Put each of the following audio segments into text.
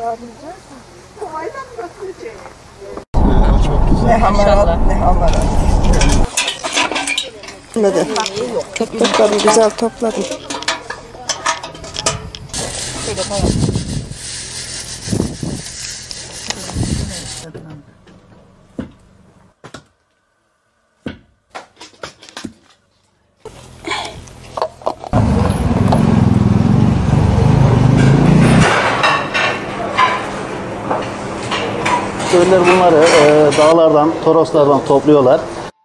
sağlayacağız. Kovayla mı götüreceğiz? Çok güzel. Ne hamarat, ne hamarat. Topladım, güzel topladım. Köylüler bunları dağlardan, toroslardan topluyorlar.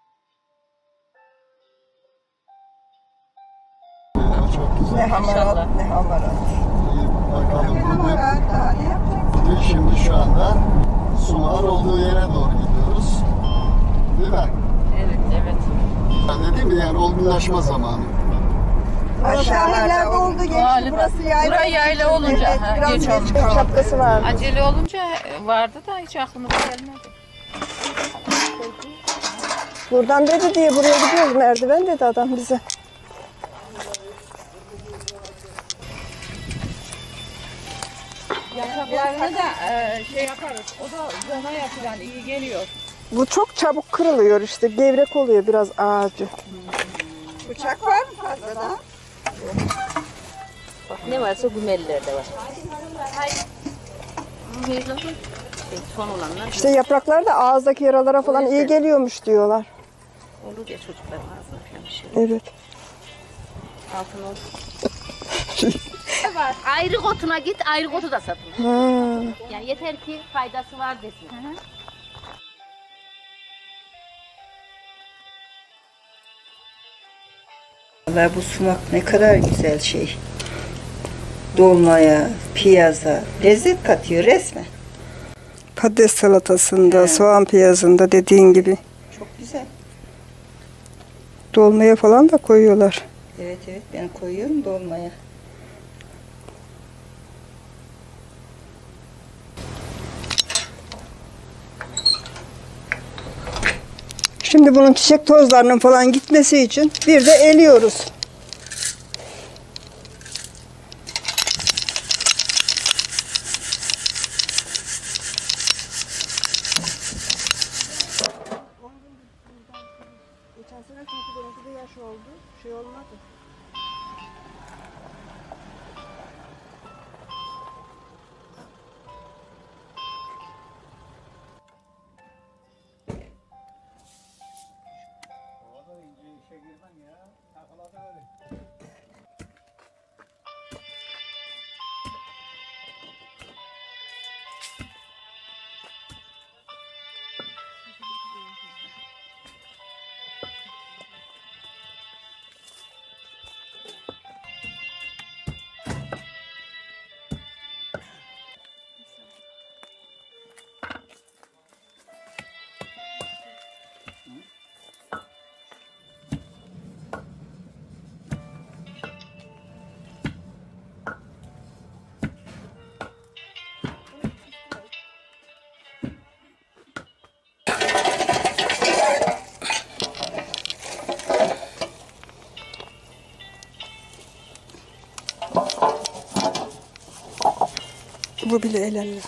Çok güzel. Ne hamarat, ne hamarat. Bakalım Ne hamarat, daha ne yapacağız? Şimdi şu anda sumağın olduğu yere doğru gidiyoruz. Değil mi? Evet, evet. Ben dedim ya, yani olgunlaşma zamanı. Aşağılarda oldu geçti. Galiba. Burası yayla. Burası yayla olunca, Evet, ha, biraz geç geç olmuş. şapkası vardı. Acele olunca vardı da hiç aklımıza gelmedi. Buradan dedi diye buraya gidiyoruz. Merdiven dedi adam bize. Yapraklarını da şey yaparız. O da zona yapılan iyi geliyor. Bu çok çabuk kırılıyor işte. Gevrek oluyor biraz ağacı. Bıçak var mı fazladan? Ne varsa Gümeliler'de var. Son olanlar İşte yapraklar da ağızdaki yaralara falan iyi geliyormuş diyorlar. olur ya çocuklar ağzına falan bir şey. Evet. Altın olur. Var. Ayrı otuna git, ayrı otu da satın. Ha. Yani yeter ki faydası var desin. Vallahi bu sumak ne kadar güzel şey. Dolmaya, piyaza lezzet katıyor resmen. Patates salatasında, soğan piyazında dediğin gibi. Çok güzel. Dolmaya falan da koyuyorlar. Evet ben koyuyorum dolmaya. Şimdi bunun çiçek tozlarının falan gitmesi için bir de eliyoruz. Geçen sene çünkü benimki de yaş oldu. Şey olmadı. Bu bile elenmiyor.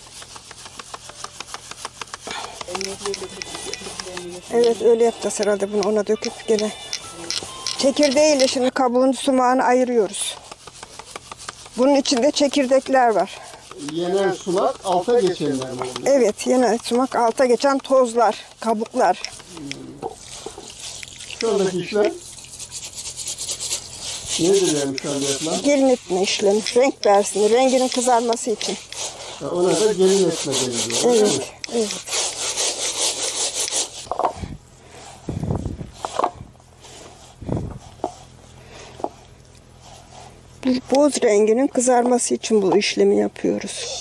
Evet öyle yapacağız herhalde bunu ona döküp gene. Çekirdeğiyle şimdi kabuğun sumağını ayırıyoruz. Bunun içinde çekirdekler var. Yenen sumak alta geçenler mi oluyor? Evet yine sumak alta geçen tozlar, kabuklar. Şu andaki işlem nedir yani şu anda yapılan? Gelin etme işlemi. Renk versin. Renginin kızarması için. Ona da gelin etme deniliyor. Evet. Evet. Bu boz renginin kızarması için bu işlemi yapıyoruz.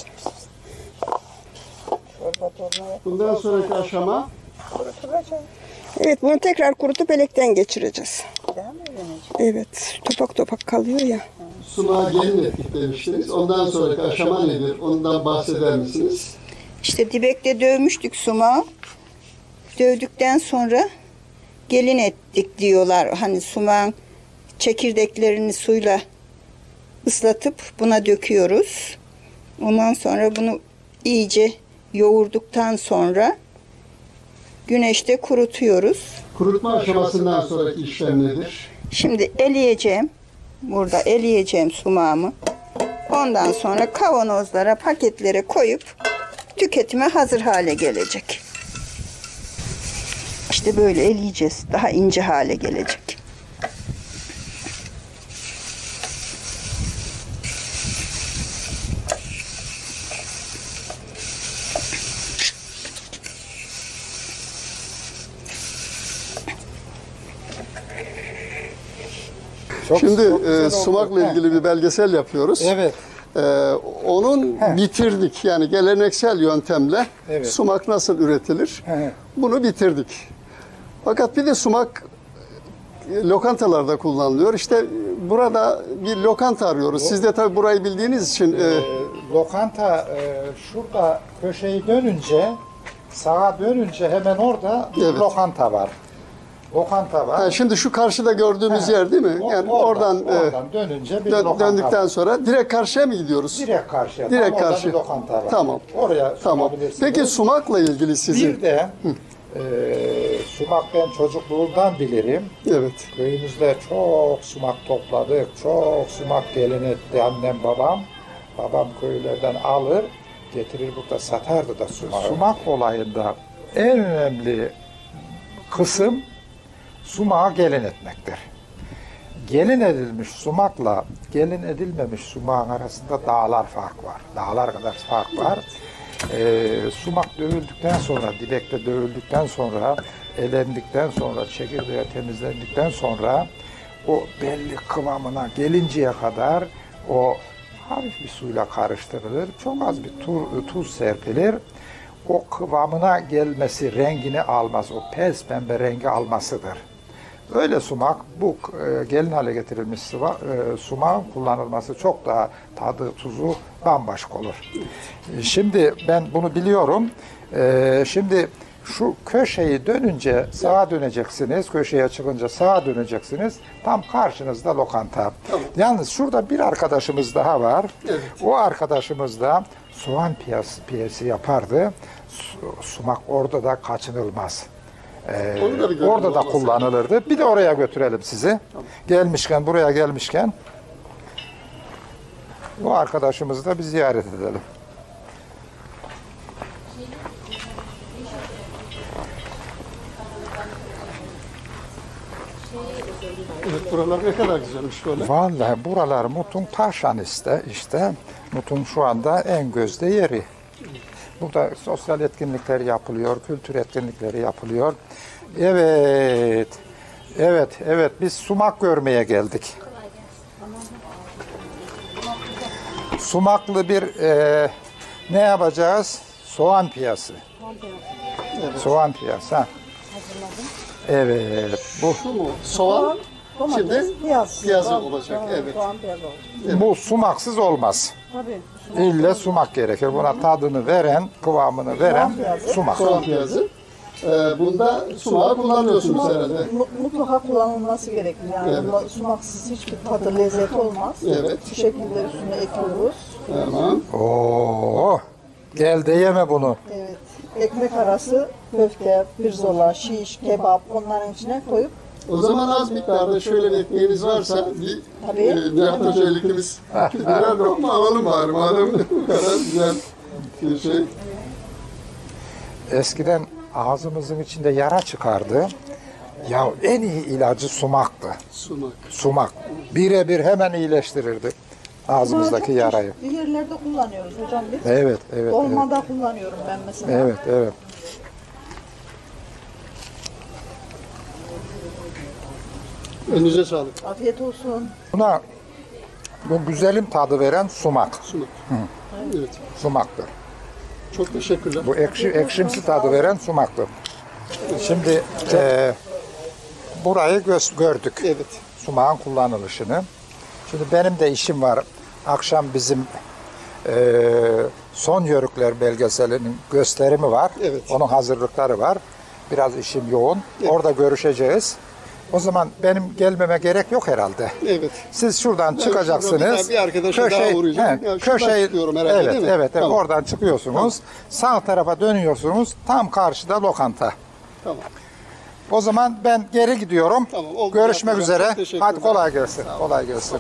Bundan sonraki aşama Evet bunu tekrar kurutup elekten geçireceğiz. Evet topak topak kalıyor ya. sumağa gelin ettik demiştiniz. Ondan sonraki aşama nedir? Ondan bahseder misiniz? İşte dibekte dövmüştük sumağı. Dövdükten sonra gelin ettik diyorlar. Hani sumağın çekirdeklerini suyla ıslatıp buna döküyoruz. Ondan sonra bunu iyice yoğurduktan sonra güneşte kurutuyoruz. Kurutma aşamasından sonraki işlem nedir? Şimdi eleyeceğim. Burada eleyeceğim sumağımı. Ondan sonra kavanozlara, paketlere koyup tüketime hazır hale gelecek. İşte böyle eleyeceğiz. Daha ince hale gelecek. Şimdi sumakla ilgili bir belgesel yapıyoruz. Evet. Ee, Onun bitirdik. Yani geleneksel yöntemle Evet. sumak nasıl üretilir? He. Bunu bitirdik. Fakat bir de sumak lokantalarda kullanılıyor. İşte burada bir lokanta arıyoruz. Siz de tabii burayı bildiğiniz için Lokanta şurada köşeyi dönünce, sağa dönünce hemen orada bir Evet. lokanta var. Lokanta var. şimdi şu karşıda gördüğümüz yer değil mi? Yani oradan dönünce bir lokanta döndükten var. sonra direkt karşıya mı gidiyoruz? Direkt karşıya. Direkt Tam orada karşı. bir lokanta var. Tamam. Oraya Tamam. sunabilirsiniz. Peki sumakla ilgili sizin? Bir de sumak ben çocukluğumdan bilirim. Evet. Köyümüzde çok sumak topladık. Çok sumak gelin etti annem babam. Babam köylerden alır, getirir burada satardı da sumak. Sumak olayında en önemli kısım sumağı gelin etmektir. Gelin edilmiş sumakla gelin edilmemiş sumağın arasında dağlar fark var. Dağlar kadar fark var. Sumak dövüldükten sonra, dibekte dövüldükten sonra, elendikten sonra, çekirdeği temizlendikten sonra o belli kıvamına gelinceye kadar o hafif bir suyla karıştırılır. Çok az bir tuz serpilir. O kıvamına gelmesi, rengini alması, o pes pembe rengi almasıdır. Öyle sumak, bu gelin hale getirilmiş sumağın kullanılması çok daha tadı, tuzu bambaşka olur. Şimdi ben bunu biliyorum. Şimdi şu köşeyi dönünce sağa döneceksiniz, köşeye çıkınca sağa döneceksiniz. Tam karşınızda lokanta. Tamam. Yalnız şurada bir arkadaşımız daha var. Evet. O arkadaşımız da soğan piyesi yapardı. Sumak orada da kaçınılmaz. Onu da bir görelim, Orada da olmasa. kullanılırdı. Bir de oraya götürelim sizi. Gelmişken, buraya gelmişken bu arkadaşımızı da bir ziyaret edelim. Evet, buralar ne kadar güzelmiş böyle. Vallahi buralar Mut'un Taşan işte. Mut'un şu anda en gözde yeri. Burada sosyal etkinlikler yapılıyor, kültür etkinlikleri yapılıyor. Evet, biz sumak görmeye geldik. Sumaklı bir ne yapacağız? Soğan piyası. Soğan piyası. Ha. Evet, bu Şu mu? Soğan. Şimdi piyazı olacak. Evet. bu sumaksız olmaz. Tabii. İlle sumak gerekir. Buna tadını veren, kıvamını veren sumak. Soğan piyazı. Bunda sumağı kullanıyorsunuz herhalde. Mutlaka kullanılması gerekir. Yani Evet. sumaksız hiçbir tadı, lezzet olmaz. Evet. Bu şekilde üstüne ekliyoruz. Tamam. Oo, gel de yeme bunu. Evet. Ekmek arası köfte, pirzola, şiş, kebap onların içine koyup O zaman az miktarda şöyle bir ekmeğiniz varsa bir Tabii. Nihat Hoca ikimiz birer lokma alalım bari madem bu kadar güzel bir şey. Eskiden ağzımızın içinde yara çıkardı. Ya en iyi ilacı sumaktı. Sumak. Sumak. Birebir hemen iyileştirirdi ağzımızdaki yarayı. bir yerlerde kullanıyoruz hocam biz. Evet. Dolmada kullanıyorum ben mesela. Evet. Önünüze sağlık. Afiyet olsun. Buna bu güzelim tadı veren sumak. Sumak. Evet. Sumaktır. Çok teşekkürler. Bu ekşimsi tadı veren sumaktır. Şimdi burayı gördük. Evet. Sumağın kullanılışını. Şimdi benim de işim var. Akşam bizim Son Yörükler belgeselinin gösterimi var. Evet. Onun hazırlıkları var. Biraz işim yoğun. Evet. Orada görüşeceğiz. O zaman benim gelmeme gerek yok herhalde. Evet. Siz şuradan çıkacaksınız. Bir arkadaşa daha uğrayacağım. Ya şuradan çıkıyorum herhalde, evet, değil mi? evet, Tamam. oradan çıkıyorsunuz. Sağ tarafa dönüyorsunuz. Tam karşıda lokanta. Tamam. O zaman ben geri gidiyorum. Tamam, oldu. Görüşmek Çok üzere. teşekkürler. Hadi kolay gelsin. Kolay gelsin.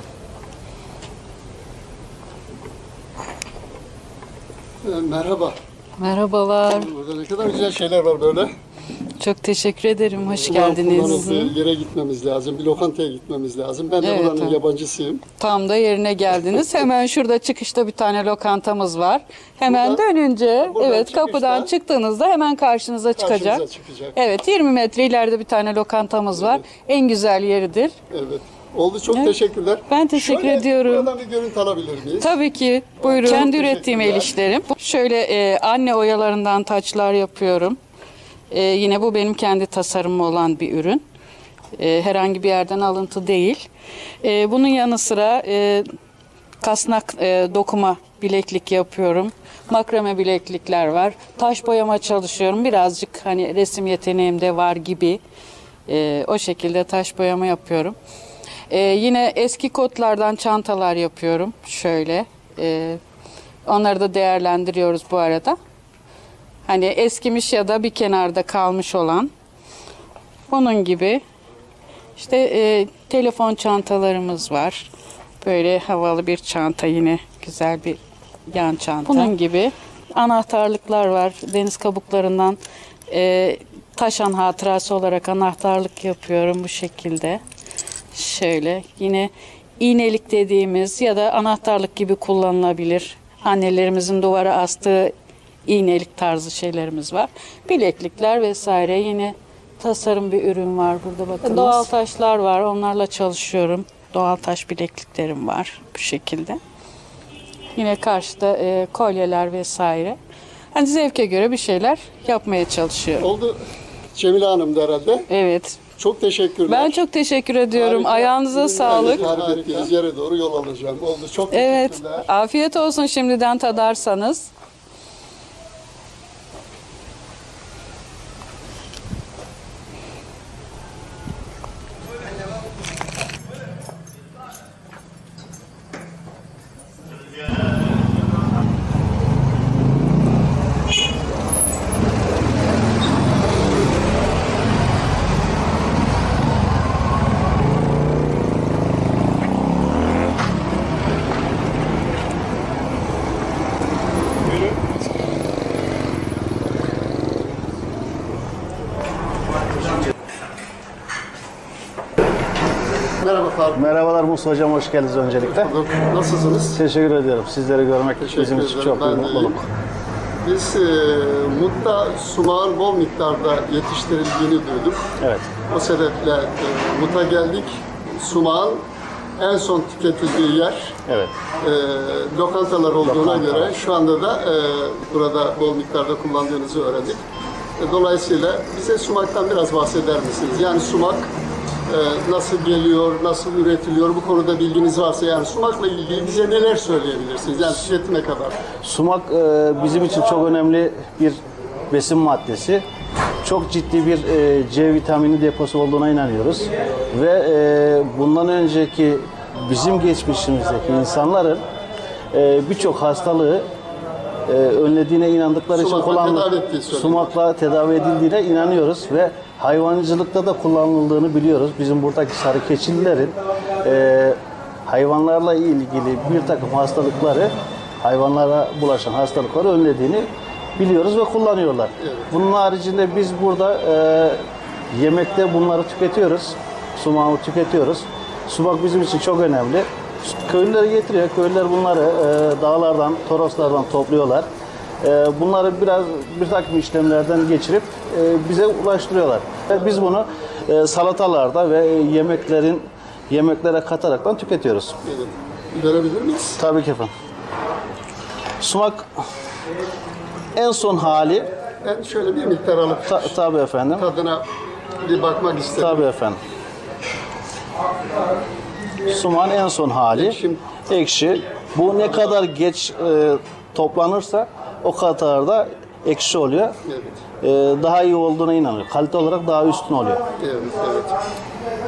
Merhaba. Merhabalar. Burada ne kadar güzel şeyler var böyle. Çok teşekkür ederim. Hoş Ulan geldiniz. kullanıldığı yere gitmemiz lazım. Bir lokantaya gitmemiz lazım. Ben de Evet, buranın tamam. yabancısıyım. Tam da yerine geldiniz. Hemen şurada çıkışta bir tane lokantamız var. Hemen dönünce, buradan evet, kapıdan çıkışta çıktığınızda hemen karşınıza çıkacak. Karşımıza çıkacak. Evet, 20 metre ileride bir tane lokantamız var. En güzel yeridir. Evet. Oldu, çok teşekkürler. Ben teşekkür Şöyle ediyorum. buradan bir görüntü alabilir miyiz? Tabii ki. Buyurun. Kendi ürettiğim el teşekkürler. işlerim. Şöyle anne oyalarından taçlar yapıyorum. Yine bu benim kendi tasarımım olan bir ürün. Herhangi bir yerden alıntı değil. Bunun yanı sıra kasnak dokuma bileklik yapıyorum. Makrame bileklikler var. Taş boyama çalışıyorum. Birazcık hani resim yeteneğim de var gibi. O şekilde taş boyama yapıyorum. Yine eski kotlardan çantalar yapıyorum. Şöyle. Onları da değerlendiriyoruz bu arada. Hani eskimiş ya da bir kenarda kalmış olan. Onun gibi. İşte telefon çantalarımız var. Böyle havalı bir çanta, yine güzel bir yan çanta. Bunun gibi anahtarlıklar var. Deniz kabuklarından taşan hatırası olarak anahtarlık yapıyorum bu şekilde. Şöyle yine iğnelik dediğimiz ya da anahtarlık gibi kullanılabilir. Annelerimizin duvara astığı iğnelik tarzı şeylerimiz var. Bileklikler vesaire, yine tasarım bir ürün var burada bakınız. Doğal taşlar var, onlarla çalışıyorum. Doğal taş bilekliklerim var bu şekilde. Yine karşıda kolyeler vesaire. Hani zevke göre bir şeyler yapmaya çalışıyorum. Oldu. Cemile Hanım da herhalde. Evet. Çok teşekkürler. Ben çok teşekkür ediyorum. Harika. Ayağınıza Ürünlerle sağlık. tarif ettiğiniz yere doğru yol alacağım. Oldu. Çok Evet. teşekkürler. Afiyet olsun şimdiden tadarsanız. Merhaba Faruk. Merhabalar Musa Hocam, hoş geldiniz öncelikle. Nasılsınız? Teşekkür ediyorum. Sizleri görmek bizim için çok Ben büyük de mutluluk. iyiyim. Biz Mut'ta sumağın bol miktarda yetiştirildiğini duyduk. Evet. O sebeple Mut'a geldik. Sumağın en son tüketildiği yer Evet. lokantalar olduğuna Lokantalar. göre şu anda da burada bol miktarda kullandığınızı öğrendik. Dolayısıyla bize sumaktan biraz bahseder misiniz? Yani sumak nasıl geliyor, nasıl üretiliyor, bu konuda bilginiz varsa, yani sumakla ilgili bize neler söyleyebilirsiniz? Yani tüketime kadar. Sumak bizim için çok önemli bir besin maddesi. Çok ciddi bir C vitamini deposu olduğuna inanıyoruz. Ve bundan önceki bizim geçmişimizdeki insanların birçok hastalığı önlediğine inandıkları için sumakla tedavi edildiğine inanıyoruz ve hayvancılıkta da kullanıldığını biliyoruz. Bizim buradaki sarı keçililerin hayvanlarla ilgili bir takım hastalıkları, hayvanlara bulaşan hastalıkları önlediğini biliyoruz ve kullanıyorlar. Evet. Bunun haricinde biz burada yemekte bunları tüketiyoruz. Sumağı tüketiyoruz. Sumak bizim için çok önemli. Köylüler getiriyor. Köylüler bunları dağlardan, toroslardan topluyorlar. Bunları bir takım işlemlerden geçirip bize ulaştırıyorlar. Biz bunu salatalarda ve yemeklere kataraktan tüketiyoruz. Evet. Görebilir miyiz? Tabii ki efendim. Sumak en son hali. Ben şöyle bir miktar alıp Tabii efendim. tadına bir bakmak istedim. Tabii efendim. Sumağın en son hali ekşi. Bu ne kadar geç toplanırsa o kadar da ekşi oluyor. Evet. Daha iyi olduğuna inanıyor. Kalite olarak daha üstün oluyor. Evet, evet.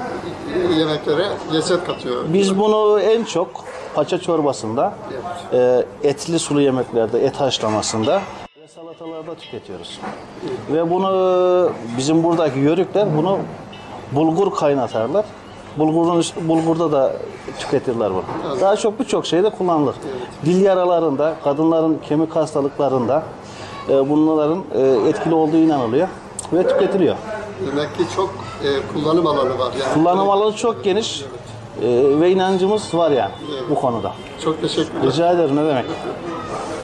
yemeklere lezzet katıyor. Biz bunu en çok paça çorbasında, etli sulu yemeklerde, et haşlamasında ve salatalarda tüketiyoruz. Ve bunu bizim buradaki yörükler bunu bulgur kaynatarlar. Bulgurda da tüketirler bunu. Daha çok birçok şeyde kullanılır. Dil yaralarında, kadınların kemik hastalıklarında bunların etkili olduğu inanılıyor ve tüketiliyor. Demek ki çok kullanım alanı var. Yani. Kullanım alanı çok geniş ve inancımız var yani bu konuda. Çok teşekkürler. Rica ederim, ne demek.